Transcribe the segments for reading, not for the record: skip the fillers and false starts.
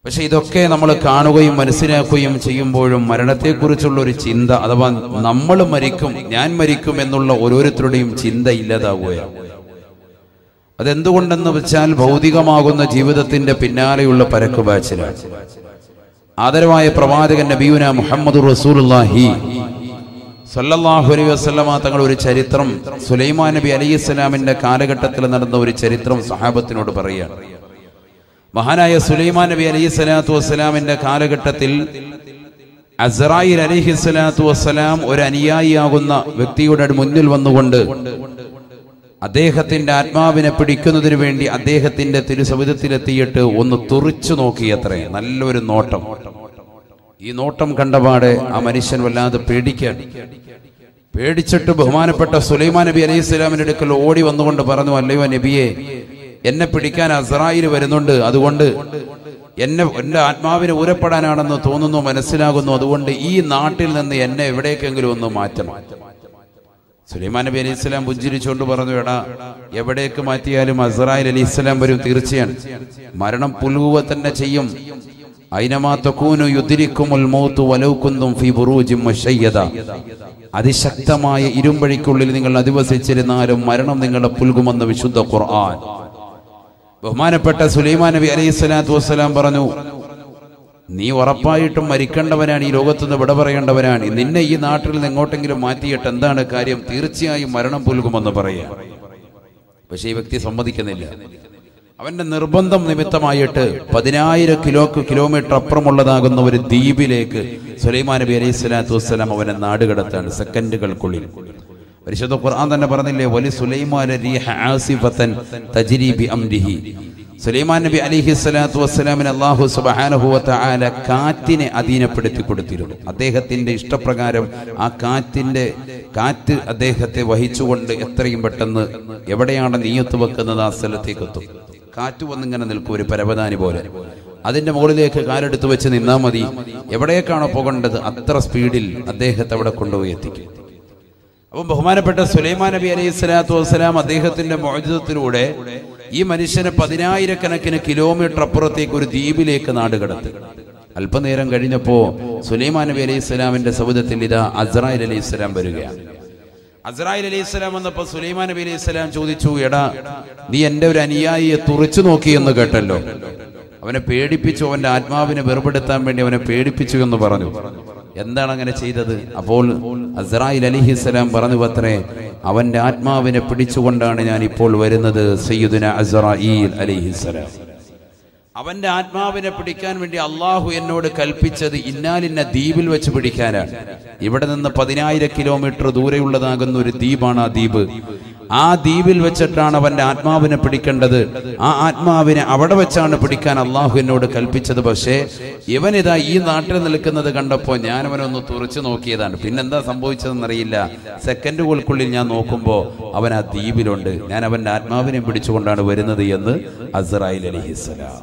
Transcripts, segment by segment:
പക്ഷെ ഇതൊക്കെ നമ്മൾ കാണുകയും മനസ്സിലാക്കുകയും ചെയ്യുമ്പോഴും മരണത്തെക്കുറിച്ചുള്ള ഒരു ചിന്ത, അഥവാ നമ്മൾ മരിക്കും, ഞാൻ മരിക്കും എന്നുള്ള ഓരോരുത്തരുടെയും ചിന്ത ഇല്ലാതാവുകയാണ്. അതെന്തുകൊണ്ടെന്ന് വെച്ചാൽ ഭൗതികമാകുന്ന ജീവിതത്തിന്റെ പിന്നാലെയുള്ള പരക്കുപാച്ചിലാണ്. ആദരവായ പ്രവാചകൻ നബിയുന മുഹമ്മദ് റസൂലുള്ളാഹി സല്ലല്ലാഹു അലൈഹി വസല്ലമ തങ്ങൾ ഒരു ചരിത്രം, സുലൈമാൻ നബി അലൈഹിസ്സലാമിന്റെ കാലഘട്ടത്തിൽ നടന്ന ഒരു ചരിത്രം സഹാബത്തിനോട് പറയുകയാണ്. മഹാനായ സുലൈമാൻ നബി അലൈഹിസ്സലാത്തു വസ്സലാമിന്റെ കാലഘട്ടത്തിൽ അസ്റായിൽ അലൈഹിസ്സലാത്തു വസ്സലാം ഒരു അനുയായിയാകുന്ന വ്യക്തിയുടെ മുന്നിൽ വന്നുകൊണ്ട് അദ്ദേഹത്തിന്റെ ആത്മാവിനെ പിടിക്കുന്നതിന് വേണ്ടി അദ്ദേഹത്തിന്റെ തിരുസവിധത്തിലെത്തിയിട്ട് ഒന്ന് തുറിച്ചു നോക്കിയത്രേ. നല്ലൊരു നോട്ടം. ഈ നോട്ടം കണ്ടപാടെ ആ മനുഷ്യൻ വല്ലാതെ പേടിച്ചിട്ട് ബഹുമാനപ്പെട്ട സുലൈമാൻ നബി അലൈഹി സ്വലാമിന്റെ അടുക്കൽ ഓടി വന്നുകൊണ്ട് പറഞ്ഞു, അല്ലയോ നബിയെ, എന്നെ പിടിക്കാൻ അസ്റായിൽ വരുന്നുണ്ട്, അതുകൊണ്ട് എന്റെ ആത്മാവിനെ ഊരപ്പെടാനാണെന്ന് തോന്നുന്നു, മനസ്സിലാകുന്നു, അതുകൊണ്ട് ഈ നാട്ടിൽ നിന്ന് എന്നെ എവിടേക്കെങ്കിലും ഒന്ന് മാറ്റണം. സുലൈമാൻ നബി അലൈഹി സ്വലാം പുഞ്ചിരിച്ചുകൊണ്ട് പറഞ്ഞു, എടാ, എവിടേക്ക് മാറ്റിയാലും അസ്റായിൽ അലൈഹി സ്വലാം വരും, തീർച്ചയാണ്. മരണം പുൽകുക തന്നെ ചെയ്യും. ഐനമാ തകൂനു യുദ്രിക്കുമുൽ മൗതു വലൗ കുന്തും ഫീ ബുറൂജിൻ മുശയ്യദ. അതിശക്തമായ ഇരുമ്പഴിക്കുള്ളിൽ നിങ്ങൾ അധിവസിച്ചിരുന്നാലും മരണം നിങ്ങളെ പുൽകുമെന്ന് വിശുദ്ധ ഖുർആൻ. ബഹുമാനപ്പെട്ട സുലൈമാൻ നബി അലൈഹി സ്വലാത്തു വസ്സലാം പറഞ്ഞു, നീ ഉറപ്പായിട്ടും മരിക്കേണ്ടവനാണ്, ഈ ലോകത്തുനിന്ന് വിട പറയേണ്ടവനാണ്. നിന്നെ ഈ നാട്ടിൽ നിന്ന് എങ്ങോട്ടെങ്കിലും മാറ്റിയിട്ട് എന്താണ് കാര്യം? തീർച്ചയായും മരണം പുൽകുമെന്ന് പറയാ. പക്ഷെ ഈ വ്യക്തി സമ്മതിക്കുന്നില്ല. അവന്റെ നിർബന്ധം നിമിത്തമായിട്ട് 10,000 കിലോമീറ്റർ അപ്പുറമുള്ളതാകുന്ന ഒരു ദ്വീപിലേക്ക് സുലൈമാൻ നബി അലൈഹി സ്വലാത്തു വസ്സലാം അവനെ നാടുകടത്താണ് സെക്കൻഡുകൾക്കുള്ളിൽ. പരിശുദ്ധ ഖുർആൻ തന്നെ പറഞ്ഞില്ലേ, വലി സുലൈമാന റീഹ ആസിഫതൻ തജ്രി ബി അംരിഹി. സുലൈമാൻ നബി അലൈഹി സ്വലാത്തു വസ്സലാമിന് അല്ലാഹു സുബ്ഹാനഹു വ തആല കാറ്റിനെ അധീനപ്പെടുത്തി കൊടുത്തിരുന്നു. അദ്ദേഹത്തിന്റെ ഇഷ്ടപ്രകാരം ആ കാറ്റ് അദ്ദേഹത്തെ വഹിച്ചുകൊണ്ട് എത്രയും പെട്ടെന്ന് എവിടെയാണ് നിയ്യത്ത് വെക്കുന്നത് ആ സ്ഥലത്തേക്ക് എത്തും. കാറ്റ് വന്നിങ്ങനെ നിൽക്കും, ഒരു പരവതാനി പോലെ. അതിന്റെ മുകളിലേക്ക് കാലെടുത്ത് വെച്ച് നിന്നാൽ മതി. എവിടേക്കാണോ പോകേണ്ടത് അത്ര സ്പീഡിൽ അദ്ദേഹത്തെ അവിടെ കൊണ്ടുപോയി എത്തിക്കും. അപ്പം ബഹുമാനപ്പെട്ട സുലൈമാൻ നബി അലൈഹി സ്വലാത്തു വസ്സലാം അദ്ദേഹത്തിന്റെ മുഅ്ജിസത്തിലൂടെ ഈ മനുഷ്യനെ 10,000 കിലോമീറ്റർ അപ്പുറത്തേക്ക് ഒരു ദ്വീപിലേക്ക് നാടുകടത്തി. അല്പനേരം കഴിഞ്ഞപ്പോ സുലൈമാൻ നബി അലൈഹി സ്വലാമിന്റെ സവിധത്തിൽ ഇതാ അസ്റായിൽ അലൈഹി സ്വലാം വരികയാണ്. അസ്റായിൽ അലൈഹി സ്വലാം വന്നപ്പോ സുലൈമാൻ നബി അലൈഹി സ്വലാം ചോദിച്ചു, എടാ, നീ എന്റെ ഒരു അനുയായിയെ തുറിച്ചു നോക്കിയെന്ന് കേട്ടല്ലോ. അവനെ പേടിപ്പിച്ചു, അവന്റെ ആത്മാവിനെ വെറുപെടുത്താൻ വേണ്ടി അവനെ പേടിപ്പിച്ചു എന്ന് പറഞ്ഞു. എന്താണ് അങ്ങനെ ചെയ്തത്? അപ്പോൾ അസ്റായിൽ അലൈഹിസ്സലാം പറഞ്ഞു അത്രേ, അവന്റെ ആത്മാവിനെ പിടിച്ചുകൊണ്ടാണ് ഞാൻ ഇപ്പോൾ വരുന്നത്. സയ്യിദുന അസ്റായിൽ അലൈഹിസ്സലാം, അവന്റെ ആത്മാവിനെ പിടിക്കാൻ വേണ്ടി അള്ളാഹു എന്നോട് കൽപ്പിച്ചത് ഇന്നാലിന്ന ദ്വീപിൽ വെച്ച് പിടിക്കാനാണ്. ഇവിടെ നിന്ന് 10,000 കിലോമീറ്റർ ദൂരെയുള്ളതാകുന്ന ഒരു ദ്വീപാണ് ആ ദ്വീപ്. ആ ദ്വീപിൽ വെച്ചിട്ടാണ് അവന്റെ ആത്മാവിനെ പിടിക്കേണ്ടത്. ആ ആത്മാവിനെ അവിടെ വെച്ചാണ് പിടിക്കാൻ അള്ളാഹു എന്നോട് കൽപ്പിച്ചത്. പക്ഷേ ഇവനിതാ ഈ നാട്ടിൽ നിൽക്കുന്നത് കണ്ടപ്പോ ഞാൻ അവനൊന്ന് തുറച്ചു നോക്കിയതാണ്. പിന്നെന്താ സംഭവിച്ചതെന്നറിയില്ല. സെക്കൻഡുകൾക്കുള്ളിൽ ഞാൻ നോക്കുമ്പോ അവൻ ആ ദ്വീപിലുണ്ട്. ഞാൻ അവന്റെ ആത്മാവിനെ പിടിച്ചുകൊണ്ടാണ് വരുന്നത് എന്ന് അസ്റായിൽ അലൈഹിസ്സലാം.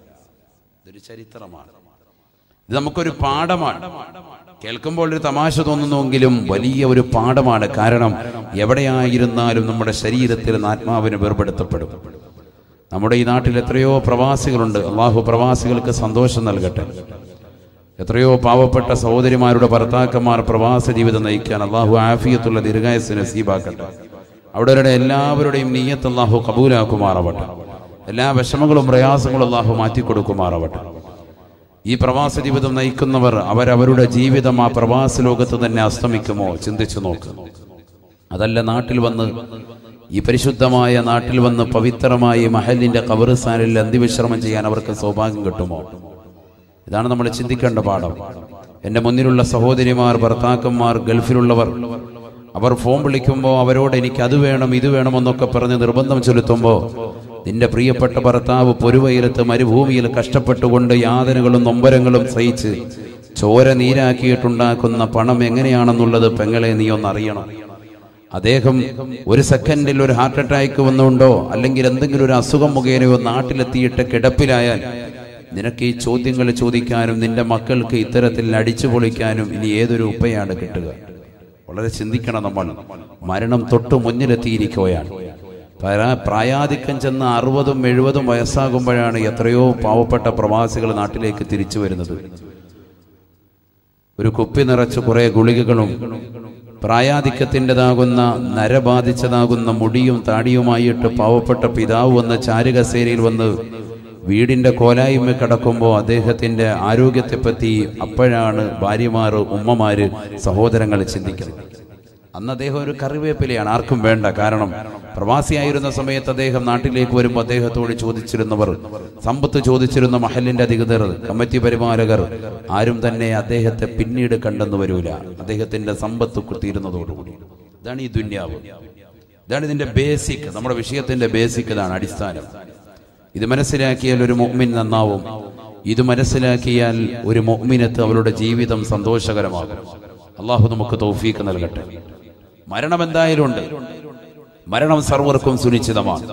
ഇതൊരു ചരിത്രമാണ്. ഇത് നമുക്കൊരു പാഠമാണ്. കേൾക്കുമ്പോൾ ഒരു തമാശ തോന്നുന്നുവെങ്കിലും വലിയ ഒരു പാഠമാണ്. കാരണം എവിടെയായിരുന്നാലും നമ്മുടെ ശരീരത്തിൽ ആത്മാവിന് വേർപെടുത്തപ്പെടും. നമ്മുടെ ഈ നാട്ടിൽ എത്രയോ പ്രവാസികളുണ്ട്. അള്ളാഹു പ്രവാസികൾക്ക് സന്തോഷം നൽകട്ടെ. എത്രയോ പാവപ്പെട്ട സഹോദരിമാരുടെ ഭർത്താക്കന്മാർ പ്രവാസ ജീവിതം നയിക്കാൻ അള്ളാഹു ആഫിയത്തുള്ള ദീർഘായുസ്സ് നസീബാക്കട്ടെ. അവിടെ എല്ലാവരുടെയും നിയ്യത്ത് അള്ളാഹു കബൂലാക്കുമാറാവട്ടെ. എല്ലാ വിഷമങ്ങളും പ്രയാസങ്ങളും അള്ളാഹു മാറ്റിക്കൊടുക്കുമാറാവട്ടെ. ഈ പ്രവാസ ജീവിതം നയിക്കുന്നവർ അവരവരുടെ ജീവിതം ആ പ്രവാസ ലോകത്ത് തന്നെ അസ്തമിക്കുമോ? ചിന്തിച്ചു നോക്ക്. അതല്ല, നാട്ടിൽ വന്ന് ഈ പരിശുദ്ധമായ നാട്ടിൽ വന്ന് പവിത്രമായ മഹലിന്റെ ഖബർസ്ഥാനിൽ അന്ത്യവിശ്രമം ചെയ്യാൻ അവർക്ക് സൗഭാഗ്യം കിട്ടുമോ? ഇതാണ് നമ്മൾ ചിന്തിക്കേണ്ട പാഠം. എന്റെ മുന്നിലുള്ള സഹോദരിമാർ, ഭർത്താക്കന്മാർ, ഗൾഫിലുള്ളവർ, അവർ ഫോൺ വിളിക്കുമ്പോൾ അവരോട് എനിക്ക് അത് വേണം ഇത് വേണമെന്നൊക്കെ പറഞ്ഞ് നിർബന്ധം ചെലുത്തുമ്പോൾ നിന്റെ പ്രിയപ്പെട്ട ഭർത്താവ് പൊരുവയിലത്ത് മരുഭൂമിയിൽ കഷ്ടപ്പെട്ടുകൊണ്ട് യാതനകളും നൊമ്പരങ്ങളും സഹിച്ച് ചോര നീരാക്കിയിട്ടുണ്ടാക്കുന്ന പണം എങ്ങനെയാണെന്നുള്ളത് പെങ്ങളെ നീ ഒന്നറിയണം. അദ്ദേഹം ഒരു സെക്കൻഡിൽ ഒരു ഹാർട്ട് അറ്റാക്ക് വന്നുകൊണ്ടോ അല്ലെങ്കിൽ എന്തെങ്കിലും ഒരു അസുഖം മുഖേനയോ നാട്ടിലെത്തിയിട്ട് കിടപ്പിലായാൽ നിനക്ക് ഈ ചോദ്യങ്ങൾ ചോദിക്കാനും നിന്റെ മക്കൾക്ക് ഇത്തരത്തിൽ അടിച്ചു പൊളിക്കാനും ഇനി ഏതൊരു ഉപ്പയാണ് കിട്ടുക? വളരെ ചിന്തിക്കണം നമ്മൾ. മരണം തൊട്ടു മുന്നിലെത്തിയിരിക്കുകയാണ്. പ്രായാധിക്യം ചെന്ന് 60-70 വയസ്സാകുമ്പോഴാണ് എത്രയോ പാവപ്പെട്ട പ്രവാസികൾ നാട്ടിലേക്ക് തിരിച്ചു വരുന്നത്. ഒരു കുപ്പി നിറച്ച് കുറെ ഗുളികകളും പ്രായാധിക്യത്തിൻ്റെതാകുന്ന നരബാധിച്ചതാകുന്ന മുടിയും താടിയുമായിട്ട് പാവപ്പെട്ട പിതാവ് വന്ന് ചാരുകസേരയിൽ വന്ന് വീടിന്റെ കോലായ്മ കിടക്കുമ്പോൾ അദ്ദേഹത്തിന്റെ ആരോഗ്യത്തെപ്പറ്റി അപ്പോഴാണ് ഭാര്യമാർ, ഉമ്മമാര്, സഹോദരങ്ങൾ ചിന്തിക്കുന്നത്. അന്ന് അദ്ദേഹം ഒരു കറിവേപ്പിലയാണ്, ആർക്കും വേണ്ട. കാരണം പ്രവാസിയായിരുന്ന സമയത്ത് അദ്ദേഹം നാട്ടിലേക്ക് വരുമ്പോൾ അദ്ദേഹത്തോട് ചോദിച്ചിരുന്നവർ, സമ്പത്ത് ചോദിച്ചിരുന്ന മഹലിന്റെ അധികൃതർ, കമ്മിറ്റി പരിപാലകർ ആരും തന്നെ അദ്ദേഹത്തെ പിന്നീട് കണ്ടെന്ന് വരൂല. അദ്ദേഹത്തിന്റെ സമ്പത്ത് തീരുന്നതോടുകൂടി. ഇതാണ് ഈ ദുന്യാവ്, ഇതാണ് ഇതിന്റെ ബേസിക്. നമ്മുടെ വിഷയത്തിന്റെ ബേസിക് ഇതാണ്, അടിസ്ഥാനം. ഇത് മനസ്സിലാക്കിയാൽ ഒരു മുഅ്മിൻ നന്നാവും. ഇത് മനസ്സിലാക്കിയാൽ ഒരു മുഅ്മിനത്ത് അവരുടെ ജീവിതം സന്തോഷകരമാകും. അള്ളാഹു നമുക്ക് തൗഫീഖ് നൽകട്ടെ. മരണം എന്തായാലും ഉണ്ട്, മരണം സർവർക്കും സുനിശ്ചിതമാണ്.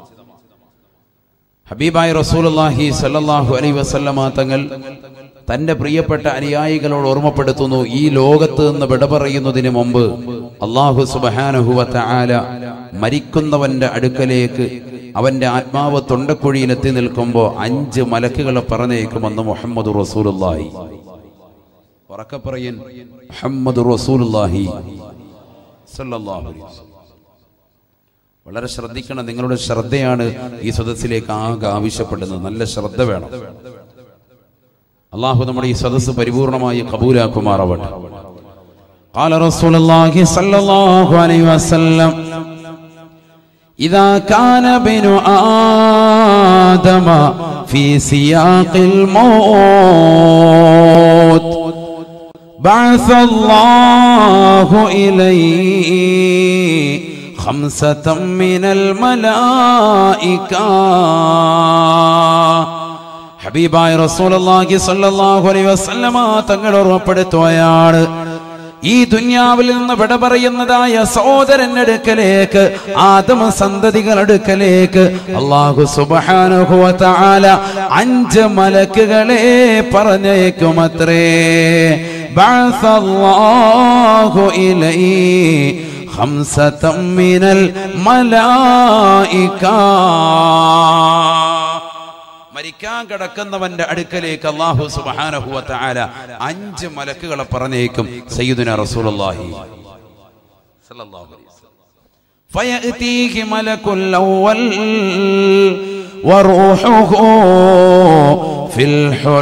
ഹബീബായ റസൂലുള്ളാഹി സ്വല്ലല്ലാഹു അലൈഹി വസല്ലമ തങ്ങൾ തന്റെ പ്രിയപ്പെട്ട അനുയായികളോട് ഓർമ്മപ്പെടുത്തുന്നു, ഈ ലോകത്ത് നിന്ന് വിട പറയുന്നതിന് മുമ്പ് അല്ലാഹു സുബ്ഹാനഹു വ തആല മരിക്കുന്നവന്റെ അടുക്കലേക്ക് അവന്റെ ആത്മാവ് തൊണ്ടക്കുഴിയിലെത്തി നിൽക്കുമ്പോൾ 5 മലക്കുകളെ പറഞ്ഞേക്കുമെന്ന് മുഹമ്മദ് റസൂലുള്ളാഹി. ഉറക്കെ പറയൻ, മുഹമ്മദ് റസൂലുള്ളാഹി സ്വല്ലല്ലാഹു അലൈഹി വസല്ലം. വളരെ ശ്രദ്ധിക്കണം. നിങ്ങളുടെ ശ്രദ്ധയാണ് ഈ സദസ്സിലേക്ക് ആകെ ആവശ്യപ്പെടുന്നത്. നല്ല ശ്രദ്ധ വേണം. അല്ലാഹു നമ്മുടെ ഈ സദസ്സ് പരിപൂർണമായി കബൂലാക്കുമാറാവട്ടെ. ഖാല റസൂലുള്ളാഹി സ്വല്ലല്ലാഹു അലൈഹി വസല്ലം, ഇദാ കാന ബിനു ആദമ ഫീ സിയാഖിൽ മൗത്ത് ബഅസ അല്ലാഹു ഇലൈഹി ഖംസതൻ മിനൽ മലായിക. ഹബീബായ റസൂലുള്ളാഹി സ്വല്ലല്ലാഹു അലൈഹി വസല്ലമ തങ്ങൾ ഓർമ്മപ്പെടുത്തുകയാണ്, ഈ ദുനിയാവിൽ നിന്ന് വിട പറയുന്നതായ സഹോദരന്റെ അടുക്കലേക്ക്, ആദമ സന്തതികളുടെ അടുക്കലേക്ക് അല്ലാഹു സുബ്ഹാനഹു വ തആല 5 മലക്കുകളെ പറഞ്ഞേക്കുമത്രേ. ബഅസല്ലാഹു ഇലൈഹി ഖംസതൻ മിനൽ മലായിക. മരിക്കാൻ കിടക്കുന്നവന്റെ അടുക്കലേക്ക് അല്ലാഹു സുബ്ഹാനഹു വ തആല 5 മലക്കുകളെ പറഞ്ഞേക്കും. സയ്യിദുനാ റസൂലുള്ളാഹി സ്വല്ലല്ലാഹു അലൈഹി വസല്ലം, ഫയഅതീഹി മലകുൽ അവ്വൽ വറൂഹുഹു ഫിൽ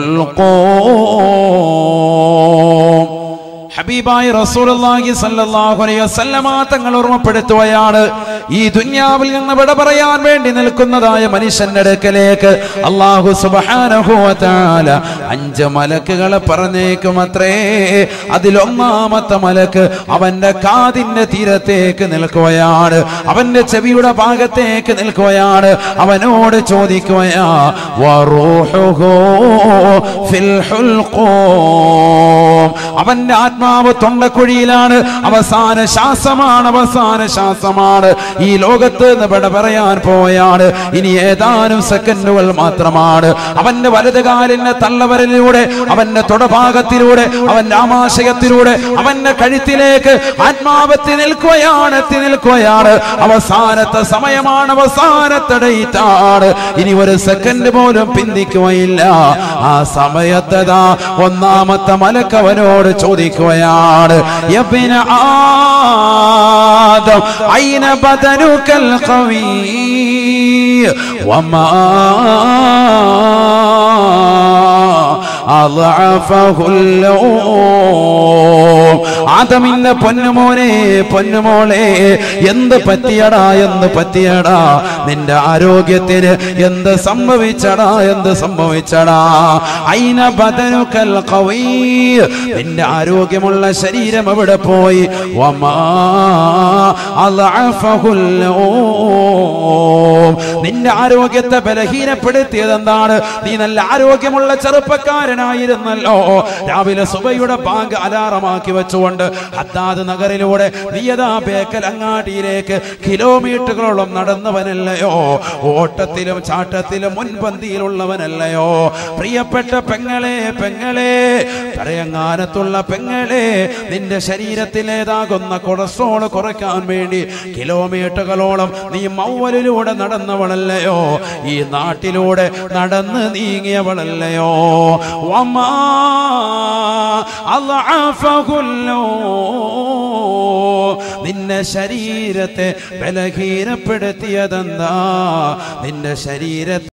ഹുൽഖൂം. ഹബീബായ റസൂലുള്ളാഹി സ്വല്ലല്ലാഹു അലൈഹി വസല്ലമ തങ്ങൾ ഓർമ്മപ്പെടുത്തുകയാണ്, ഈ ദുനിയാവിൽ നിന്ന് വിട പറയാൻ വേണ്ടി നിൽക്കുന്നതായ മനുഷ്യന്റെ അടുക്കലേക്ക് അല്ലാഹു സുബ്ഹാനഹു വ തആല 5 മലക്കുകളെ പറഞ്ഞേക്കുമത്രേ. അതിലൊന്നാമത്തെ മലക്ക് അവന്റെ കാതിന്റെ തീരത്തേക്ക് നിൽക്കുകയാണ്, അവന്റെ ചെവിയുടെ ഭാഗത്തേക്ക് നിൽക്കുകയാണ്. അവനോട് ചോദിക്കുകയാ, വറൂഹുഹു ഫിൽ ഹുൽഖൂം. അവന്റെ ആത്മാവ് തൊണ്ടക്കുഴിയിലാണ്. അവസാന ശ്വാസമാണ്, അവസാന ശ്വാസമാണ്. ഈ ലോകത്ത് നിന്ന് വിട പറയാൻ പോയാണ്. ഇനി ഏതാനും സെക്കൻഡുകൾ മാത്രമാണ്. അവന്റെ വലതുകാലിന്റെ തള്ളവരലിലൂടെ, അവന്റെ തൊടഭാഗത്തിലൂടെ, അവന്റെ ആമാശയത്തിലൂടെ അവന്റെ കഴുത്തിലേക്ക് ആത്മാവെത്തി നിൽക്കുകയാണ്, എത്തി നിൽക്കുകയാണ്. അവസാനത്തെ സമയമാണ്, അവസാനത്തെ ഡേറ്റാണ്. ഇനി ഒരു സെക്കൻഡ് പോലും പിന്തിക്കുകയില്ല. ആ സമയത്തതാ ഒന്നാമത്തെ മലക്കവനോട് ചോദിക്കുകയാണ്, യബ്ന ആദം ഐന ബദനുകൽ ഖവീ വമാ ആദമിന്റെ പൊന്നുമോനെ, പൊന്നുമോളെ, എന്ത് പറ്റിയടാ, എന്ത് പറ്റിയടാ, നിന്റെ ആരോഗ്യത്തിന് എന്ത് സംഭവിച്ചടാ, എന്ത് സംഭവിച്ചടാ? ഐന ബദനുകൽ ഖവീ, നിന്റെ ആരോഗ്യമുള്ള ശരീരം എവിടെ പോയി? വമാ അളഅഫഹുൽ നിന്റെ ആരോഗ്യത്തെ ബലഹീനപ്പെടുത്തിയത് എന്താണ്? നീ നല്ല ആരോഗ്യമുള്ള ചെറുപ്പക്കാരൻ ചെറുപ്പക്കാരനായിരുന്നല്ലോ. രാവിലെ സുബയുടെ ബാങ്ക് അലാറമാക്കി വെച്ചുകൊണ്ട് ഹദ്ദാദ് നഗറിലൂടെ നീയതാ ബേക്കൽ അങ്ങാടിയിലേക്ക് കിലോമീറ്ററുകളോളം നടന്നവനല്ലയോ? ഓട്ടത്തിലും ചാട്ടത്തിലും മുൻപന്തിയിലുള്ളവനല്ലയോ? പ്രിയപ്പെട്ട പെങ്ങളെ, പെങ്ങളെ, പറയങ്ങാനത്തുള്ള പെങ്ങളെ, നിന്റെ ശരീരത്തിലേതാകുന്ന കൊളസ്ട്രോൾ കുറയ്ക്കാൻ വേണ്ടി കിലോമീറ്ററുകളോളം നീ മൗവലിലൂടെ നടന്നവളല്ലയോ? ഈ നാട്ടിലൂടെ നടന്ന് നീങ്ങിയവളല്ലയോ? വമാ അൽഅഫഹുല്ലോ, നിന്നെ ശരീരത്തെ ബലഹീനപ്പെടുത്തിയതെന്താ? നിന്റെ ശരീരത്തെ